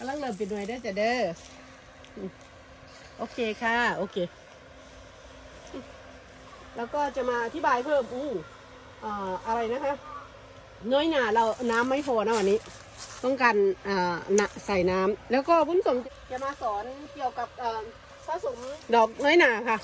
ำลังเริ่มปิดหน่วยได้จะเด้อโอเคค่ะโอเคแล้วก็จะมาอธิบายเพิ่มอะไรนะคะน้อยหนาเราน้ำไม่พอนะวันนี้ต้องการใส่น้ำแล้วก็บุญสมจะมาสอนเกี่ยวกับผสมดอกน้อยหนาค่ะ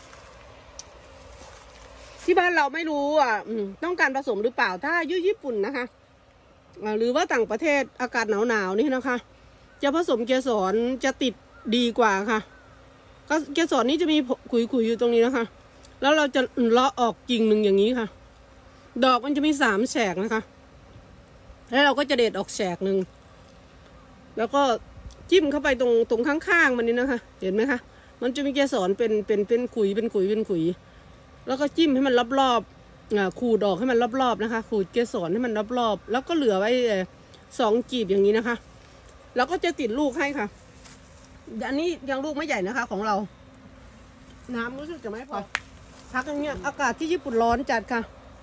ที่บ้านเราไม่รู้ต้องการผสมหรือเปล่าถ้าญี่ปุ่นนะคะหรือว่าต่างประเทศอากาศหนาวนี่นะคะจะผสมเกสรจะติดดีกว่าค่ะก็เกสรนี้จะมีขุยอยู่ตรงนี้นะคะแล้วเราจะเลาะออกกิ่งหนึ่งอย่างนี้ค่ะดอกมันจะมี3 แฉกนะคะแล้วเราก็จะเด็ดออกแฉกหนึ่งแล้วก็จิ้มเข้าไปตรงข้างๆมันนี่นะคะเห็นไหมคะมันจะมีเกสรเป็นขุยแล้วก็จิ้มให้มันรอบๆขูดออกให้มันรอบๆนะคะขูดเกสรให้มันรอบๆแล้วก็เหลือไว้2 กีบอย่างนี้นะคะแล้วก็จะติดลูกให้ค่ะอันนี้ยังลูกไม่ใหญ่นะคะของเราน้ำรู้สึกจะไม่พอพักอย่างเงี้ยอากาศที่ญี่ปุ่นร้อนจัดค่ะ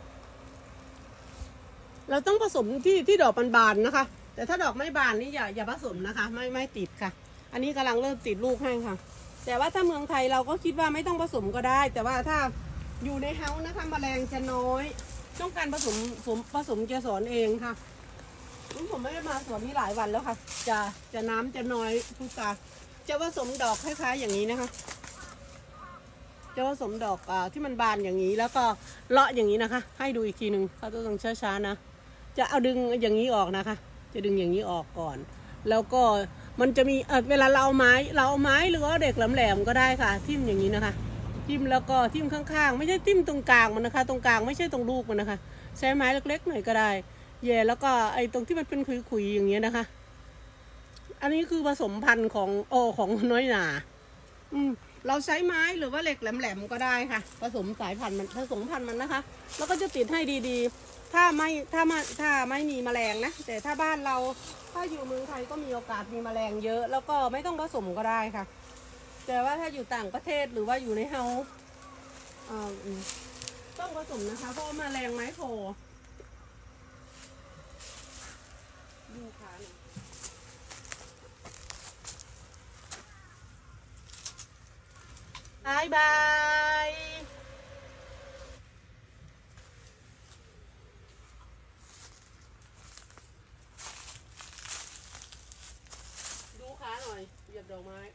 เราต้องผสมที่ดอกบานๆนะคะแต่ถ้าดอกไม่บานนี่อย่าผสมนะคะไม่ติดค่ะอันนี้กำลังเริ่มติดลูกให้ค่ะแต่ว่าถ้าเมืองไทยเราก็คิดว่าไม่ต้องผสมก็ได้แต่ว่าถ้าอยู่ในเฮาส์นะคะแมลงจะน้อยต้องการผสมเกสรเองค่ะผมไม่ได้มาสวนนี้หลายวันแล้วค่ะจะน้ำจะน้อยทุกตาจะผสมดอกคล้ายๆอย่างนี้นะคะจะผสมดอกที่มันบานอย่างนี้แล้วก็เลาะอย่างนี้นะคะให้ดูอีกทีหนึ่งเขาต้องช้าๆนะจะเอาดึงอย่างนี้ออกนะคะจะดึงอย่างนี้ออกก่อนแล้วก็มันจะมีเวลาเราเอาไม้หรือว่าเด็กแหลมๆก็ได้ค่ะทิ่มอย่างนี้นะคะทิ่มแล้วก็ทิ่มข้างๆไม่ใช่ทิ่มตรงกลางมันนะคะตรงกลางไม่ใช่ตรงลูกมันนะคะใช้ไม้เล็กๆหน่อยก็ได้แย่แล้วก็ไอ้ตรงที่มันเป็นขุยๆอย่างเงี้ยนะคะอันนี้คือผสมพันธุ์ของน้อยหนาเราใช้ไม้หรือว่าเหล็กแหลมๆก็ได้ค่ะผสมพันธุ์มันนะคะแล้วก็จะติดให้ดีๆถ้าไม่มีแมลงนะแต่ถ้าบ้านเราถ้าอยู่เมืองไทยก็มีโอกาสมีแมลงเยอะแล้วก็ไม่ต้องผสมก็ได้ค่ะแต่ว่าถ้าอยู่ต่างประเทศหรือว่าอยู่ในเฮาส์ต้องผสมนะคะเพราะแมลงไม้โผล่ดูค่ะบายดูขาหน่อยเหยียบดอกไม้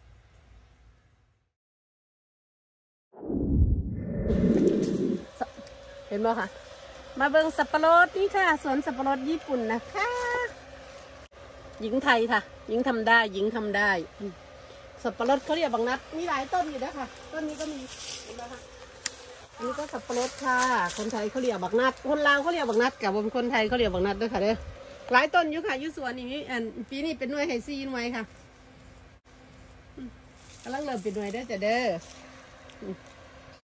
เห็นไหมคะมาเบิ่งสับปะรดนี่ค่ะสวนสับปะรดญี่ปุ่นนะคะหญิงไทยค่ะหญิงทำได้สับปะรดเขาเรียกบางนัดมีหลายต้นอยู่นะคะต้นนี้ก็มีเห็นไหมคะอันนี้ก็สับปะรดค่ะคนไทยเขาเรียกบางนัดคนลาวเขาเรียกบางนัดกับคนไทยเขาเรียกบางนัดด้วยค่ะเด้อหลายต้นอยู่ค่ะอยู่สวนนี้ปีนี้เป็นหน่วยไฮซีหน่วยค่ะกำลังเริ่มเป็นหน่วยได้จะเด้อ